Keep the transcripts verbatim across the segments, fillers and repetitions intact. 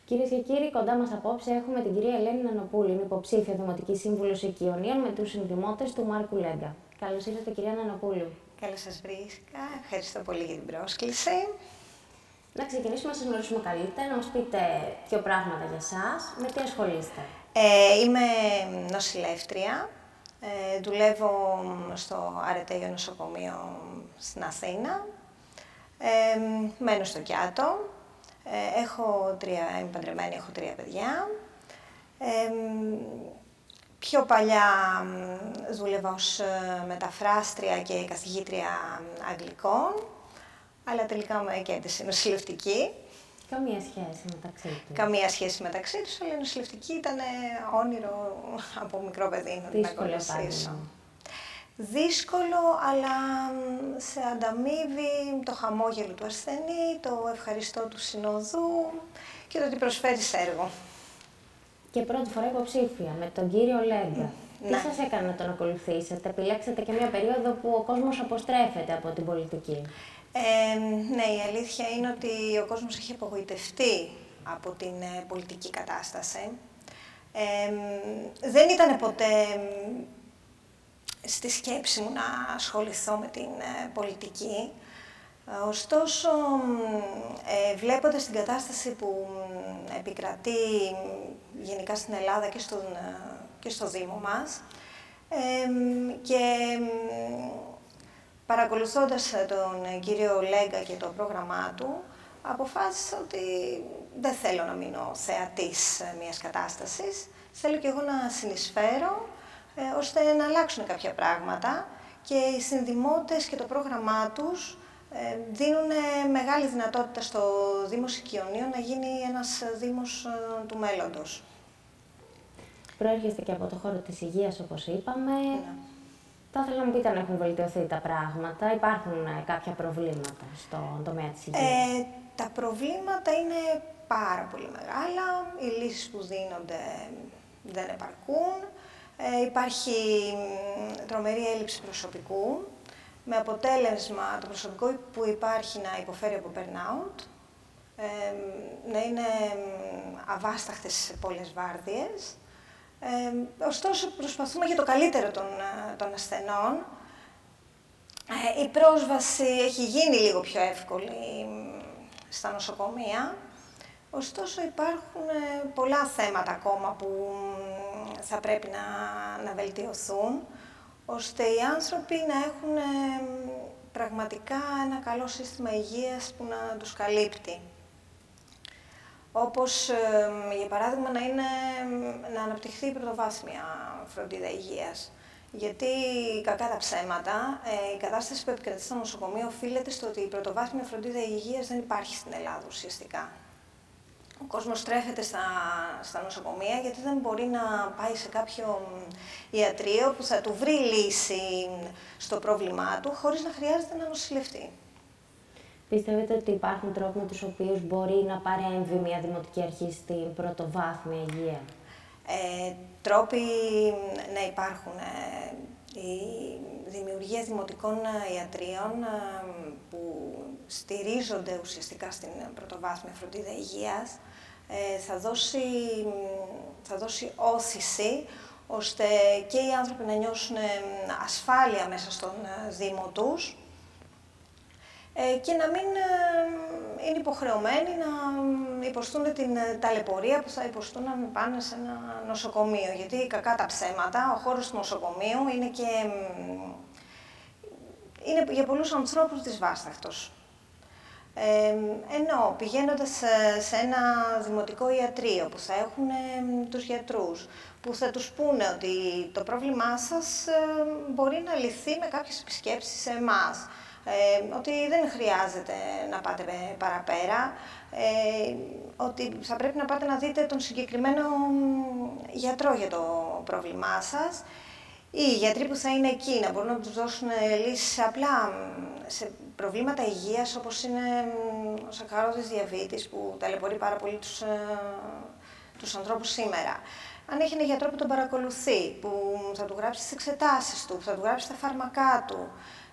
Κυρίες και κύριοι, κοντά μας απόψε έχουμε την κυρία Ελένη Νανοπούλου, είναι υποψήφια Δημοτική Σύμβουλος Οικειονίων με τους συνδημότες του Μάρκου Λέγκα. Καλώς ήρθατε, κυρία Νανοπούλου. Καλώς σας βρήκα. Ευχαριστώ πολύ για την πρόσκληση. Να ξεκινήσουμε να σας γνωρίσουμε καλύτερα, να μας πείτε δύο πράγματα για εσάς, με τι ασχολείστε. Ε, είμαι νοσηλεύτρια. Ε, δουλεύω στο Αρετέιο Νοσοκομείο στην Αθήνα. Ε, μένω στο Κιάτο. Ε, έχω τρία, είμαι παντρεμένη, έχω τρία παιδιά. Ε, πιο παλιά δούλευα ως μεταφράστρια και καθηγήτρια αγγλικών, αλλά τελικά μου έκαιτησε νοσηλευτική. Καμία σχέση μεταξύ τους. Καμία σχέση μεταξύ τους, αλλά η νοσηλευτική ήταν όνειρο από μικρό παιδί να την ακολουθήσω. Δύσκολο, αλλά σε ανταμείβει το χαμόγελο του ασθενή, το ευχαριστώ του συνοδού και το ότι προσφέρεις έργο. Και πρώτη φορά υποψήφια με τον κύριο Λέγκα. Ναι. Τι σας έκανε να τον ακολουθήσετε, επιλέξατε και μια περίοδο που ο κόσμος αποστρέφεται από την πολιτική. Ε, ναι, η αλήθεια είναι ότι ο κόσμος έχει απογοητευτεί από την ε, πολιτική κατάσταση. Ε, δεν ήταν ποτέ στη σκέψη μου να ασχοληθώ με την ε, πολιτική. Ωστόσο, ε, βλέποντας την κατάσταση που επικρατεί γενικά στην Ελλάδα και, στον, και στο Δήμο μας ε, και παρακολουθώντας τον κύριο Λέγκα και το πρόγραμμά του, αποφάσισα ότι δεν θέλω να μείνω θεατής μιας κατάστασης. Θέλω και εγώ να συνεισφέρω, ε, ώστε να αλλάξουν κάποια πράγματα και οι συνδημότες και το πρόγραμμά τους ε, δίνουν μεγάλη δυνατότητα στο Δήμο Οικειονίων να γίνει ένας Δήμος ε, του μέλλοντος. Προέρχεστε και από το χώρο της υγείας, όπως είπαμε. Ναι. Θα ήθελα να μου πείτε αν έχουν βελτιωθεί τα πράγματα. Υπάρχουν ε, κάποια προβλήματα στον τομέα της υγείας. Ε, τα προβλήματα είναι πάρα πολύ μεγάλα. Οι λύσεις που δίνονται δεν επαρκούν. Ε, υπάρχει τρομερή έλλειψη προσωπικού, με αποτέλεσμα το προσωπικό που υπάρχει να υποφέρει από burnout, ε, να είναι αβάσταχτες σε πολλές βάρδιες. Ε, ωστόσο, προσπαθούμε για το καλύτερο των, των ασθενών. Ε, η πρόσβαση έχει γίνει λίγο πιο εύκολη στα νοσοκομεία. Ωστόσο, υπάρχουν πολλά θέματα ακόμα που θα πρέπει να, να βελτιωθούν, ώστε οι άνθρωποι να έχουν πραγματικά ένα καλό σύστημα υγείας που να τους καλύπτει. Όπως, για παράδειγμα, να, είναι, να αναπτυχθεί η πρωτοβάθμια φροντίδα υγείας. Γιατί, κακά τα ψέματα, η κατάσταση που επικρατεί στο νοσοκομείο οφείλεται στο ότι η πρωτοβάθμια φροντίδα υγείας δεν υπάρχει στην Ελλάδα ουσιαστικά. Ο κόσμος στρέφεται στα, στα νοσοκομεία γιατί δεν μπορεί να πάει σε κάποιο ιατρείο που θα του βρει λύση στο πρόβλημά του χωρίς να χρειάζεται να νοσηλευτεί. Πιστεύετε ότι υπάρχουν τρόποι με τους οποίους μπορεί να παρέμβει μια δημοτική αρχή στην πρωτοβάθμια υγεία? Ε, τρόποι να υπάρχουν. Ε, η δημιουργία δημοτικών ιατρίων ε, που στηρίζονται ουσιαστικά στην πρωτοβάθμια φροντίδα υγείας ε, θα, δώσει, θα δώσει όθηση ώστε και οι άνθρωποι να νιώσουν ασφάλεια μέσα στον Δήμο τους και να μην είναι υποχρεωμένοι να υποστούν την ταλαιπωρία που θα υποστούν αν πάνε σε ένα νοσοκομείο. Γιατί, κακά τα ψέματα, ο χώρος του νοσοκομείου είναι και είναι για πολλούς ανθρώπους δυσβάσταχτος. Ε, ενώ πηγαίνοντας σε ένα δημοτικό ιατρείο που θα έχουν τους γιατρούς, που θα τους πούνε ότι το πρόβλημά σας μπορεί να λυθεί με κάποιες επισκέψεις σε εμάς, Ε, ότι δεν χρειάζεται να πάτε παραπέρα, ε, ότι θα πρέπει να πάτε να δείτε τον συγκεκριμένο γιατρό για το πρόβλημά σας. Οι γιατροί που θα είναι εκεί να μπορούν να τους δώσουν λύσεις απλά σε προβλήματα υγείας, όπως είναι ο σακχαρώδης διαβήτης που ταλαιπωρεί πάρα πολύ τους, τους ανθρώπους σήμερα. Αν έχει ένα γιατρό που τον παρακολουθεί, που θα του γράψει τις εξετάσεις του, που θα του γράψει τα φάρμακά του,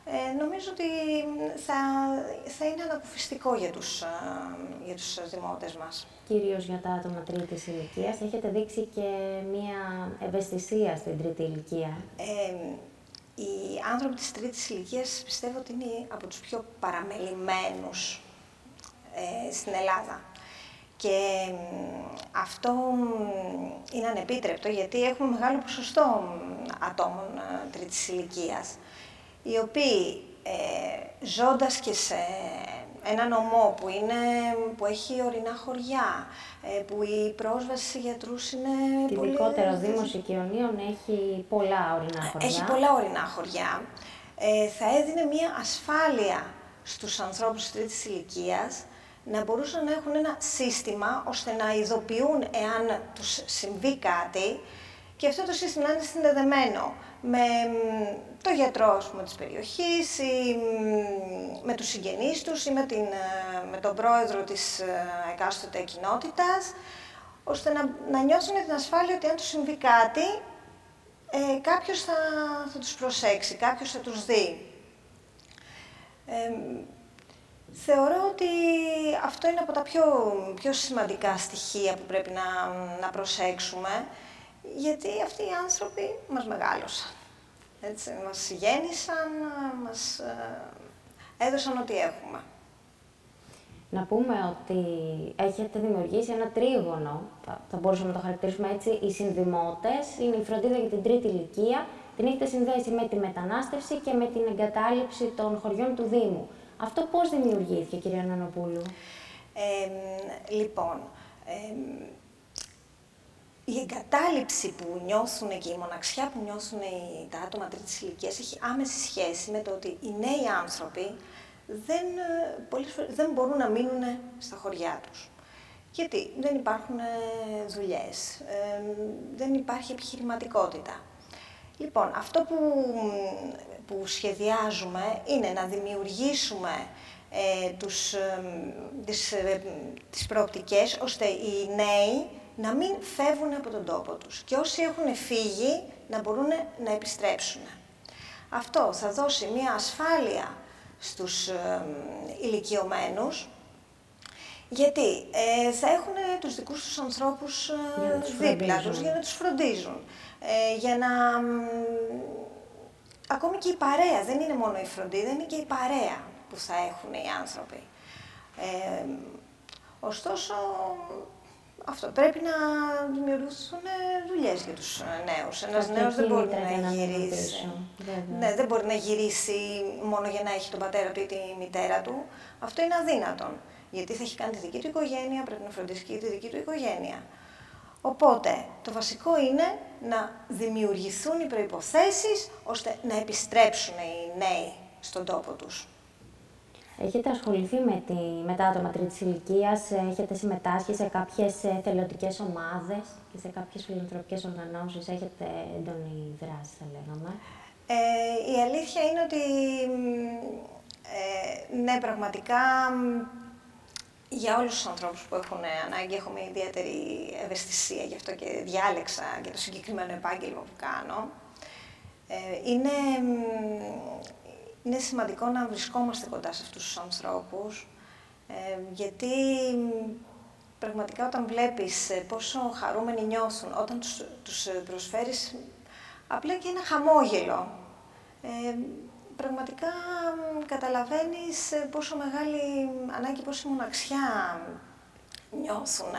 Ε, νομίζω ότι θα, θα είναι ανακουφιστικό για τους, για τους δημότες μας. Κυρίως για τα άτομα τρίτης ηλικίας, έχετε δείξει και μία ευαισθησία στην τρίτη ηλικία. Ε, οι άνθρωποι της τρίτης ηλικίας πιστεύω ότι είναι από τους πιο παραμελημένους ε, στην Ελλάδα. Και αυτό είναι ανεπίτρεπτο, γιατί έχουμε μεγάλο ποσοστό ατόμων τρίτης ηλικίας, οι οποίοι ε, ζώντας και σε ένα νομό που, είναι, που έχει ορεινά χωριά, ε, που η πρόσβαση σε γιατρούς είναι πολύ... Ειδικότερα ο Δήμος Οικειονίων έχει πολλά ορεινά χωριά. Έχει πολλά ορεινά χωριά. Ε, θα έδινε μια ασφάλεια στους ανθρώπους της τρίτης ηλικίας, να μπορούσαν να έχουν ένα σύστημα ώστε να ειδοποιούν εάν τους συμβεί κάτι και αυτό το σύστημα να είναι συνδεδεμένο με το γιατρό, ας πούμε, της περιοχής ή με τους συγγενείς τους ή με, την, με τον πρόεδρο της εκάστοτε κοινότητας, ώστε να, να νιώσουν την ασφάλεια ότι αν τους συμβεί κάτι, ε, κάποιος θα, θα τους προσέξει, κάποιος θα τους δει. Ε, Θεωρώ ότι αυτό είναι από τα πιο, πιο σημαντικά στοιχεία που πρέπει να, να προσέξουμε, γιατί αυτοί οι άνθρωποι μας μεγάλωσαν, έτσι, μας γέννησαν, μας ε, έδωσαν ό,τι έχουμε. Να πούμε ότι έχετε δημιουργήσει ένα τρίγωνο, θα, θα μπορούσαμε να το χαρακτηρίσουμε έτσι, οι συνδημότες, είναι η φροντίδα για την τρίτη ηλικία, την έχετε συνδέσει με τη μετανάστευση και με την εγκατάλειψη των χωριών του Δήμου. Αυτό πώς δημιουργήθηκε, κυρία Νανοπούλου? Ε, λοιπόν, ε, η εγκατάλειψη που νιώθουν και η μοναξιά που νιώθουν οι, τα άτομα τρίτης ηλικίας έχει άμεση σχέση με το ότι οι νέοι άνθρωποι δεν, πολλές φορές, δεν μπορούν να μείνουν στα χωριά τους. Γιατί δεν υπάρχουν δουλειές, ε, δεν υπάρχει επιχειρηματικότητα. Λοιπόν, αυτό που, που σχεδιάζουμε είναι να δημιουργήσουμε ε, τους, ε, τις, ε, τις προοπτικές, ώστε οι νέοι να μην φεύγουν από τον τόπο τους και όσοι έχουν φύγει να μπορούν να επιστρέψουν. Αυτό θα δώσει μια ασφάλεια στους ε, ηλικιωμένους, γιατί ε, θα έχουν τους δικούς τους ανθρώπους ε, δίπλα τους για να τους φροντίζουν. Ε, για να... Ακόμη και η παρέα, δεν είναι μόνο η φροντίδα, είναι και η παρέα που θα έχουν οι άνθρωποι. Ε, ωστόσο, αυτό πρέπει να δημιουργηθούν δουλειές για τους νέους. Ένας νέος δεν μπορεί να γυρίσει. Ναι, δεν μπορεί να γυρίσει μόνο για να έχει τον πατέρα του ή τη μητέρα του. Αυτό είναι αδύνατον. Γιατί θα έχει κάνει τη δική του οικογένεια, πρέπει να φροντίσει και τη δική του οικογένεια. Οπότε, το βασικό είναι να δημιουργηθούν οι προϋποθέσεις ώστε να επιστρέψουν οι νέοι στον τόπο τους. Έχετε ασχοληθεί με, τη, με τα άτομα τρίτης ηλικίας, έχετε συμμετάσχει σε κάποιες θελοντικές ομάδες και σε κάποιες φιλανθρωπικές οργανώσεις, έχετε έντονη δράση, θα λέγαμε. Ε, η αλήθεια είναι ότι, ε, ναι, πραγματικά, για όλους τους ανθρώπους που έχουν ανάγκη έχω μια ιδιαίτερη ευαισθησία, γι' αυτό και διάλεξα για το συγκεκριμένο επάγγελμα που κάνω. Ε, είναι, είναι σημαντικό να βρισκόμαστε κοντά σε αυτούς τους ανθρώπους, ε, γιατί πραγματικά όταν βλέπεις πόσο χαρούμενοι νιώθουν, όταν τους, τους προσφέρεις απλά και ένα χαμόγελο, ε, πραγματικά καταλαβαίνεις πόσο μεγάλη ανάγκη, πόση μοναξιά νιώθουν.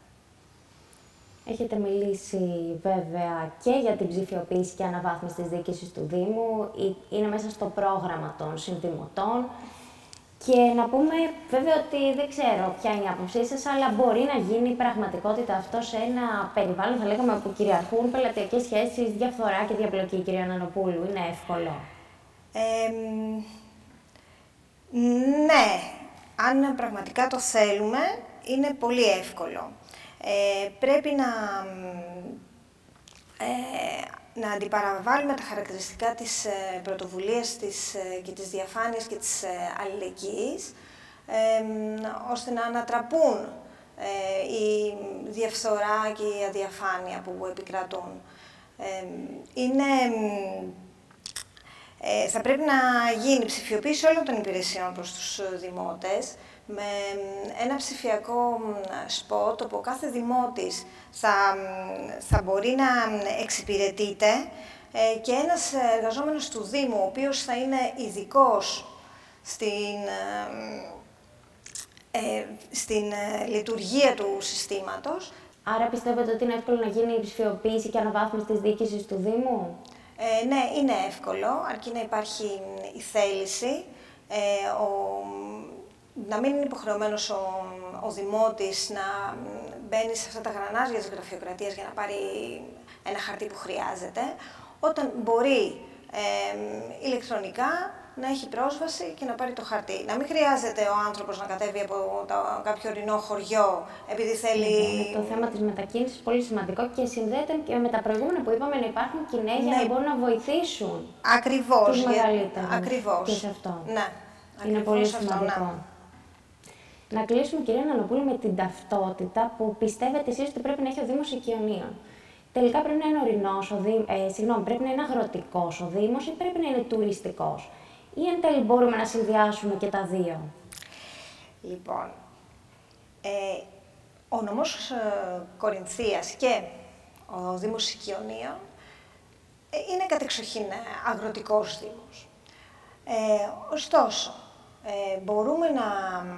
Έχετε μιλήσει βέβαια και για την ψηφιοποίηση και αναβάθμιση της διοίκησης του Δήμου. Είναι μέσα στο πρόγραμμα των συνδημοτών. Και να πούμε βέβαια ότι δεν ξέρω ποια είναι η άποψή σας, αλλά μπορεί να γίνει πραγματικότητα αυτό σε ένα περιβάλλον, θα λέγαμε, που κυριαρχούν πελατειακές σχέσεις, διαφθορά και διαπλοκή, κυρία Νανοπούλου. Είναι εύκολο? Ε, ναι, αν πραγματικά το θέλουμε, είναι πολύ εύκολο. Ε, πρέπει να, ε, να αντιπαραβάλουμε τα χαρακτηριστικά της ε, πρωτοβουλίας της, ε, και της διαφάνειας και της ε, αλληλεγγύης, ε, ώστε να ανατραπούν ε, η διαφθορά και η αδιαφάνεια που επικρατούν. Ε, είναι... Ε, θα πρέπει να γίνει ψηφιοποίηση όλων των υπηρεσιών προς τους δημότες, με ένα ψηφιακό σποτ, όπου ο κάθε δημότης θα, θα μπορεί να εξυπηρετείται ε, και ένας εργαζόμενος του Δήμου, ο οποίος θα είναι ειδικός στην, ε, στην ε, λειτουργία του συστήματος. Άρα πιστεύετε ότι είναι εύκολο να γίνει η ψηφιοποίηση και αναβάθμιση της διοίκησης του Δήμου? Ε, ναι, είναι εύκολο, αρκεί να υπάρχει η θέληση, ε, ο, να μην είναι υποχρεωμένος ο, ο δημότης να μπαίνει σε αυτά τα γρανάζια της γραφειοκρατίας για να πάρει ένα χαρτί που χρειάζεται, όταν μπορεί ε, ηλεκτρονικά να έχει πρόσβαση και να πάρει το χαρτί. Να μην χρειάζεται ο άνθρωπος να κατέβει από τα, κάποιο ορεινό χωριό επειδή θέλει... Ναι, το θέμα της μετακίνησης είναι πολύ σημαντικό και συνδέεται και με τα προηγούμενα που είπαμε, να υπάρχουν κοινές ναι. για να μπορούν να βοηθήσουν ακριβώς, τους μεγαλύτερους. Ακριβώς. Και σε αυτό. Ναι. Είναι πολύ σημαντικό. Αυτό, ναι. Να κλείσουμε, κυρία Νανοπούλου, με την ταυτότητα που πιστεύετε εσείς ότι πρέπει να έχει ο Δήμος Οικειονίων. Τελικά πρέπει να είναι ορεινός, ο Δήμ, ε, συγγνώμη, πρέπει να είναι αγροτικός ο Δήμος ή πρέπει να είναι τουριστικός? Ή εν τέλει μπορούμε να συνδυάσουμε και τα δύο? Λοιπόν, ε, ο νομός ε, Κορινθίας και ο Δήμος Οικειονίων ε, είναι κατεξοχήν αγροτικός Δήμος. Ε, ωστόσο, ε, μπορούμε να,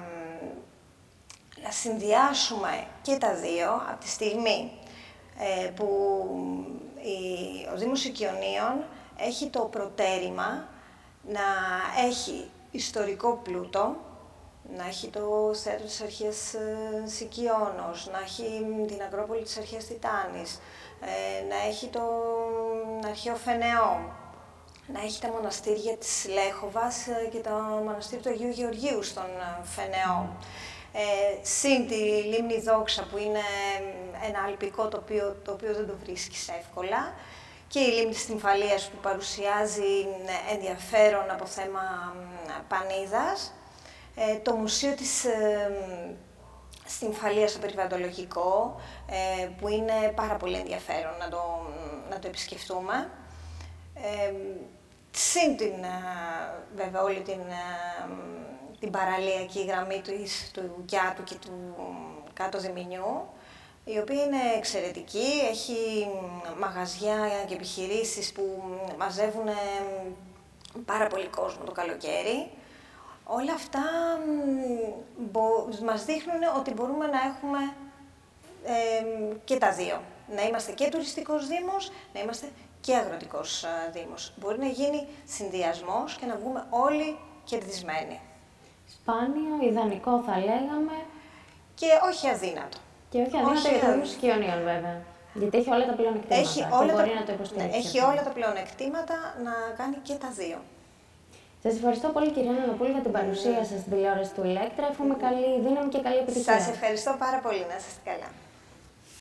να συνδυάσουμε και τα δύο από τη στιγμή ε, που η, ο Δήμος Οικειονίων έχει το προτέρημα να έχει ιστορικό πλούτο, να έχει το θέατρο της Αρχαίας Σικιώνος, να έχει την Ακρόπολη της Αρχαίας Τιτάνης, ε, να έχει το αρχαίο Φενεό, να έχει τα μοναστήρια της Λέχοβας και το μοναστήρι του Αγίου Γεωργίου στον Φενεό. Ε, συν τη λίμνη Δόξα, που είναι ένα αλπικό τοπίο, το οποίο δεν το βρίσκεις εύκολα, και η λίμνη της Στυμφαλίας που παρουσιάζει ενδιαφέρον από θέμα πανίδας, ε, το Μουσείο της ε, Στυμφαλίας, το περιβαλλοντολογικό, ε, που είναι πάρα πολύ ενδιαφέρον να το, να το επισκεφτούμε. Ε, συν την, βέβαια, όλη την, την παραλιακή γραμμή του, του Κιάτου και του Κάτω Διμηνιού, η οποία είναι εξαιρετική, έχει μαγαζιά και επιχειρήσεις που μαζεύουν πάρα πολύ κόσμο το καλοκαίρι. Όλα αυτά μπο, μας δείχνουν ότι μπορούμε να έχουμε ε, και τα δύο. Να είμαστε και τουριστικός δήμος, να είμαστε και αγροτικός δήμος. Μπορεί να γίνει συνδυασμός και να βγούμε όλοι κερδισμένοι. Σπάνιο, ιδανικό θα λέγαμε. Και όχι αδύνατο. Και όχι αδύνατο για το Δήμο Οικειονίων, βέβαια. Γιατί έχει όλα τα πλεονεκτήματα. Έχει όλα, μπορεί τα... να το υποστηρίξει. Ναι, έχει όλα τα πλεονεκτήματα να κάνει και τα δύο. Σας ευχαριστώ πολύ, κυρία Νανοπούλου, για την παρουσία σας στην τηλεόραση του Ηλέκτρα. Εύχομαι καλή δύναμη και καλή επιτυχία. Σας ευχαριστώ πάρα πολύ. Να είστε καλά.